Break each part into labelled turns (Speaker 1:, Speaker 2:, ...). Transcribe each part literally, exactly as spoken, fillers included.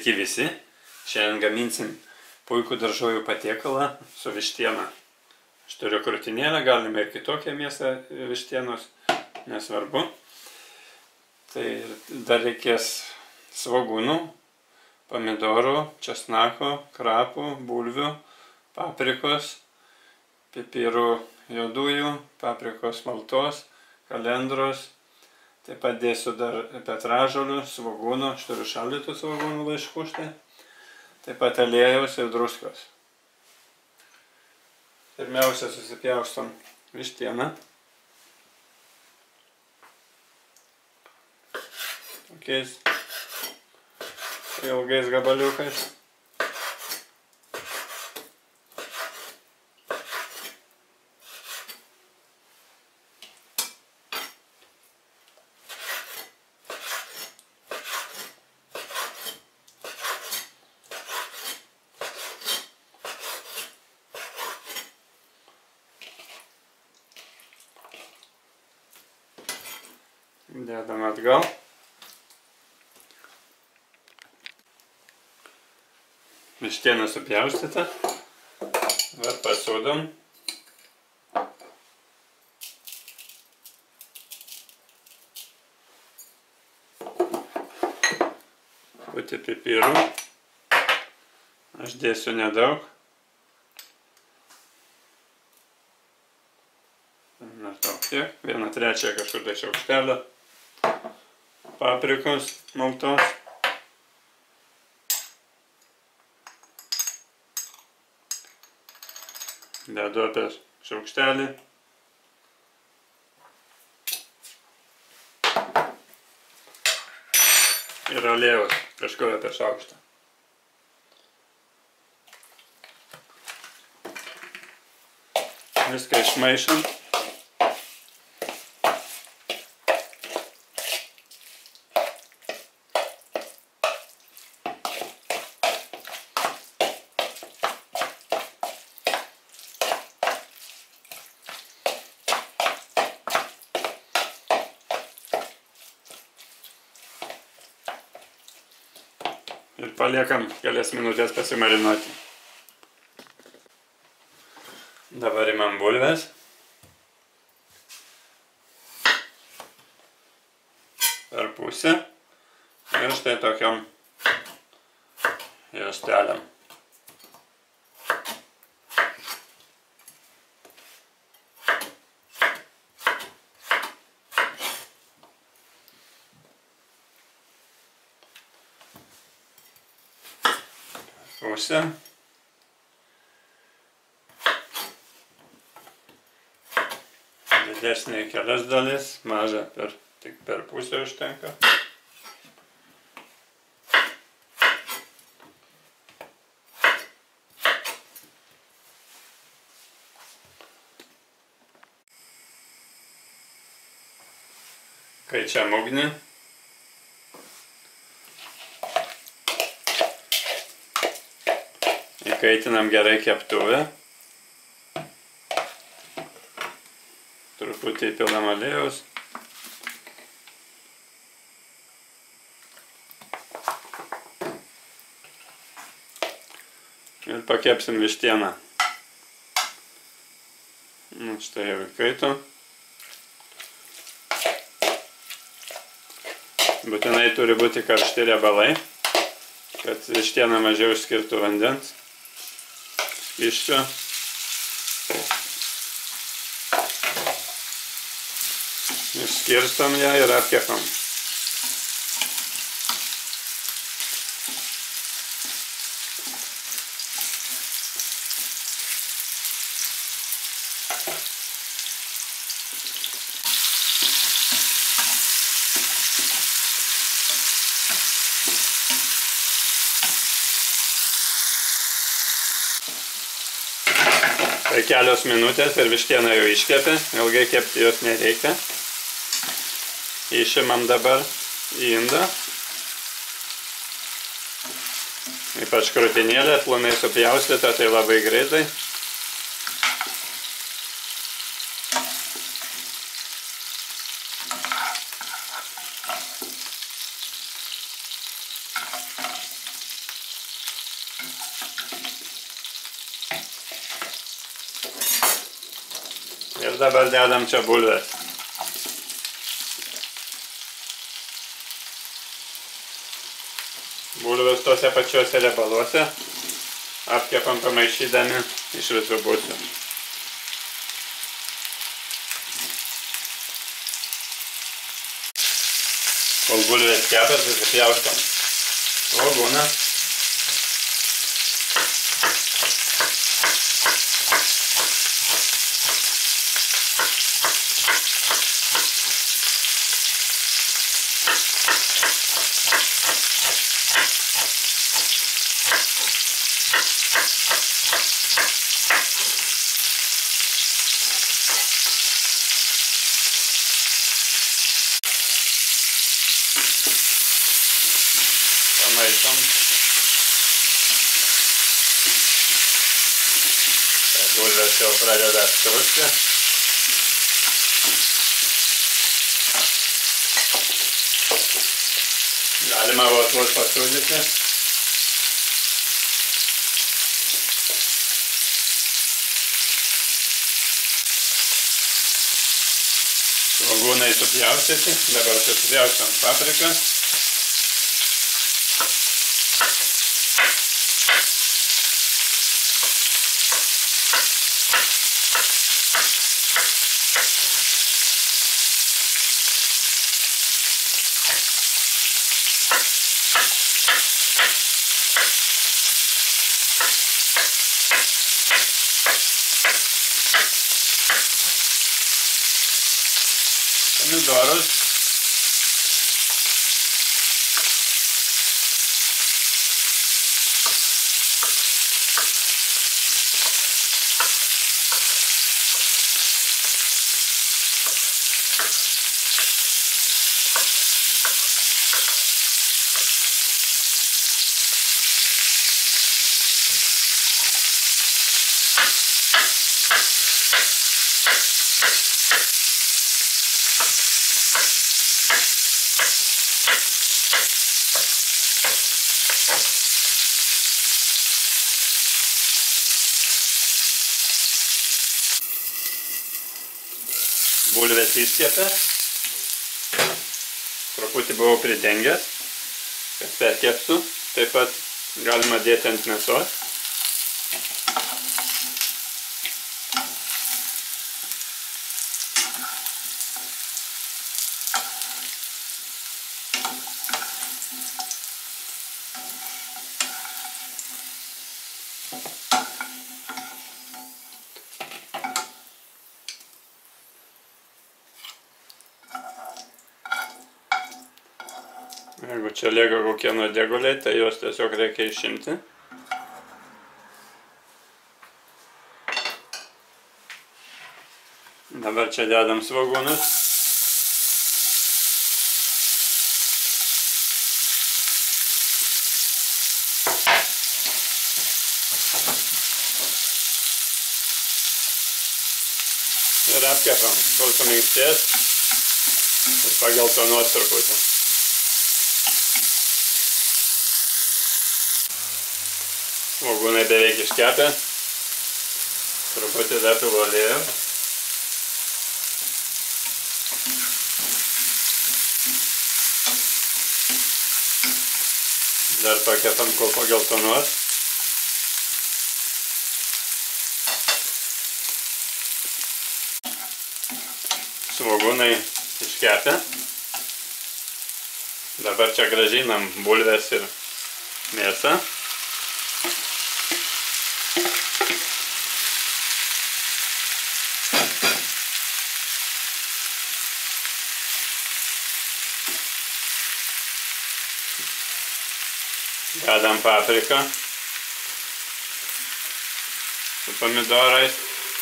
Speaker 1: Sveiki visi. Šiandien gaminsim puikų daržovių patiekalą su vištiena. Aš turiu krūtinėlę, galime ir kitokią mėsą vištienos, nesvarbu. Tai dar reikės svogūnų, pomidorų, česnako, krapų, bulvių, paprikos, pipirų juodųjų, paprikos maltos, kalendros. Taip pat dėsiu dar petražolių, svogūnų, aš turiu šaldytų svogūnų laiškų štai. Taip pat aliejaus ir druskos. Pirmiausia susipjaustom vištieną. Tokiais ilgais gabaliukais. Dėdam atgal. Vištiena supjaustyta. Dabar pasūdom. Putį pipirų. Aš dėsiu nedaug. Maždaug tiek. Vieną trečią kažkur tai šaukštelio. Paprikos maltos. Dedu apie šaukštelį. Ir aliejaus kažkur apie šaukštą. Viską išmaišom. Ir paliekam kelias minutės pasimarinuoti. Dabar imam bulves. Per pusę. Ir štai tokiom juostelėm. Pusę. Didesnė kelias dalis, maža per, tik per pusę užtenka. Kaičiam ugnį. Įkaitinam gerai keptuvę. Truputį įpilam aliejaus. Ir pakepsim vištieną. Nu, štai jau įkaito. Būtinai turi būti karšti riebalai, kad vištiena mažiau išskirtų vandens. Iščio. Išskirstom ją ir apkepam. Tai kelios minutės ir vištiena jau iškepė, ilgai kepti jos nereikia. Išimam dabar į indą. Ypač krūtinėlė, plonai supjaustyta, tai labai greitai. Ir dabar dedam čia bulves. Bulves tose pačiuose riebaluose apkepam pamaišydami iš visų pusių. Kol bulvės kepas, susipjaustom svogūną. Pamaišom. Bulvės jau pradeda skrusti. Galima vos vos pasūdyti. Svogūnai supjaustyti. Dabar supjaustom papriką. Pomidorus. Bulvės iškepė. Truputį buvau pridengęs, kad perkepsiu. Taip pat galima dėti ant mėsos. Jeigu čia lieka kokie nuodėguliai, tai juos tiesiog reikia išimti. Dabar čia dedam svogūnus. Ir apkepam, kol suminkštės ir pageltonuos truputį. Svogūnai beveik iškepę. Truputį dar pilvo aliejų. Dar pakepam, kol pageltonuos. Svogūnai iškepę. Dabar čia grąžinam bulves ir mėsą. Dedam papriką su pomidorais.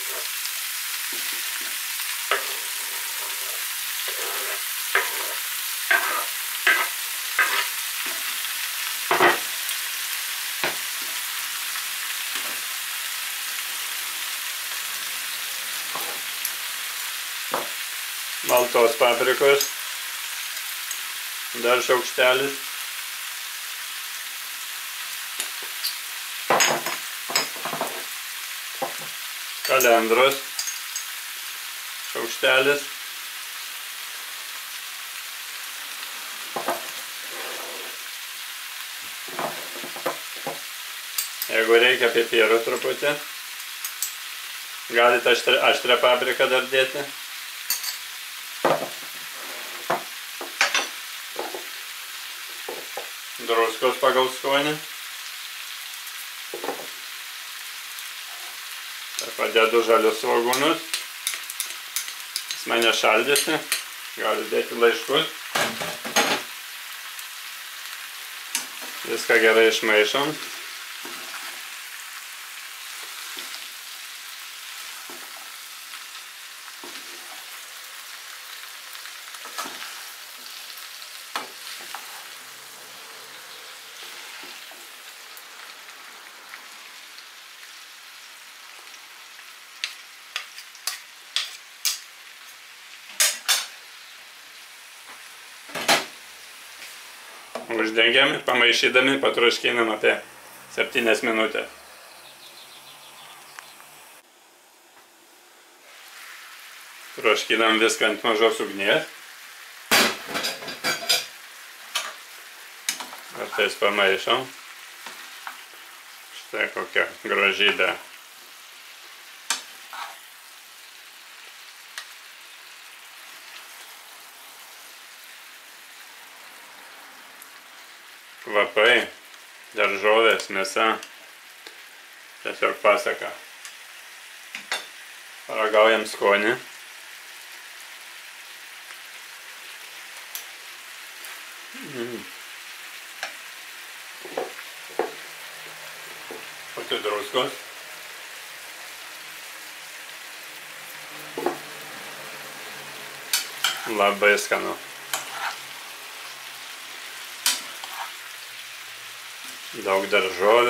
Speaker 1: Maltos paprikos. Dar šaukštelis. Kalendros. šaukštelis. Jeigu reikia pipirų truputį, galite aštrią, aštrią papriką dar dėti. Druskos pagal skonį. Padedu žalius svogūnus. Jis mane šaldėsi. Gali dėti laiškus. Viską gerai išmaišom. Uždengiam ir pamaišydami patroškinam apie septynias minutės. Troškinam viską ant mažos ugnies. Ir tais pamaišom. Štai kokia grožybė. Kvapai, daržovės, mėsa, tiesiog pasaka. Paragaujam skonį. Mm. Pati druskos. Labai skanu. Daug daržovių,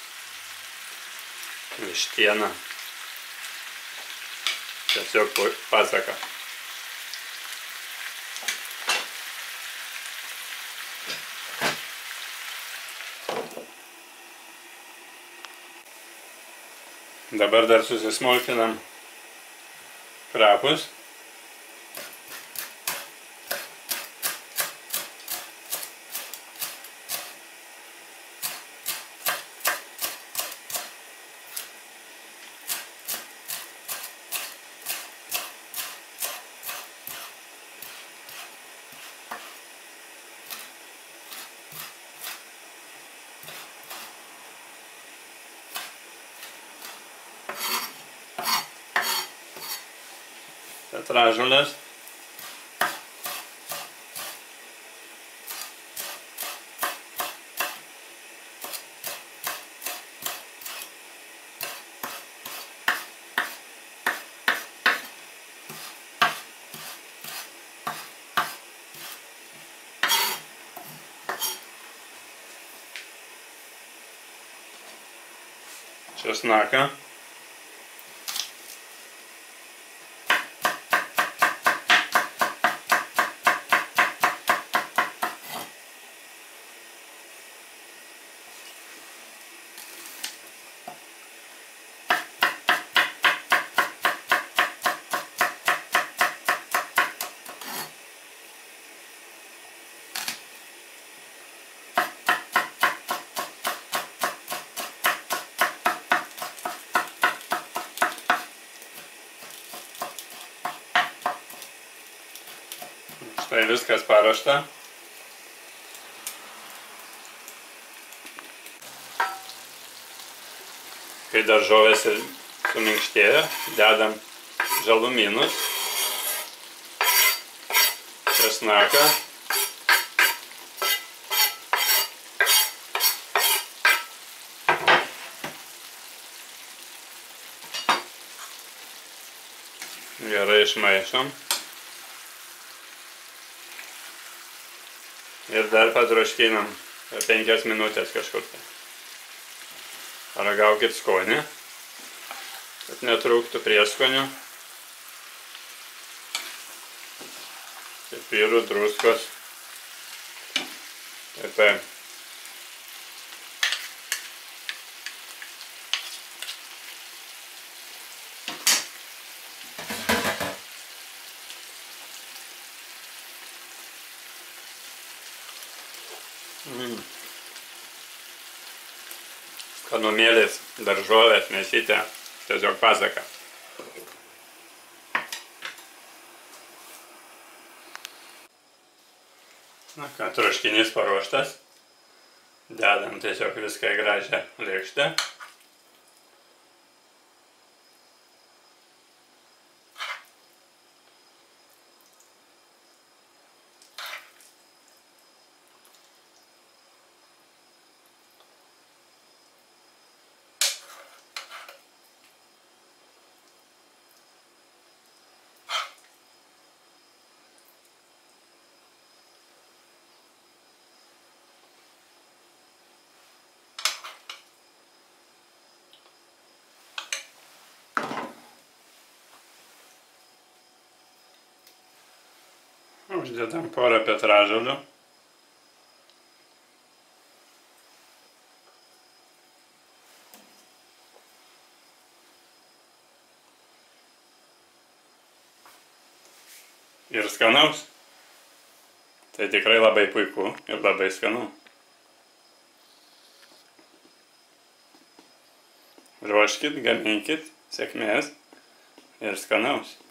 Speaker 1: vištiena, tiesiog pasaka. Dabar dar susismulkinam krapus. Petražolės. Česnaką. Štai viskas paruošta. Kai daržovės suminkštėjo, dedam žalumynus, česnaką, gerai išmaišom. Ir dar patroškinam per penkias minutės kažkur tai. Paragaukit skonį, kad netrūktų prieskonių. Pipirų, druskos. Ir taip. Mm. Skanumėlis, daržovės, mėsytė, tiesiog pasaka. Na ką, troškinys paruoštas. Dedam tiesiog viską į gražią lėkštę. Uždedam porą petražolių. Ir skanaus. Tai tikrai labai puiku ir labai skanu. Ruoškit, gaminkit, sėkmės ir skanaus.